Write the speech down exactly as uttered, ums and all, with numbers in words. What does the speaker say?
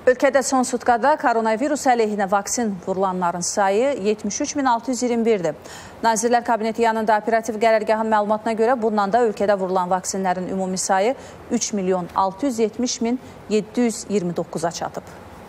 Ölkədə son sutkada koronavirus əleyhinə vaksin vurulanların sayı yetmiş üç min altı yüz iyirmi birdir. Nazirlər Kabineti yanında operativ qərargahın məlumatına görə bundan da ölkədə vurulan vaksinlərin ümumi sayı üç milyon altı yüz yetmiş min yeddi yüz iyirmi doqquza çatıb.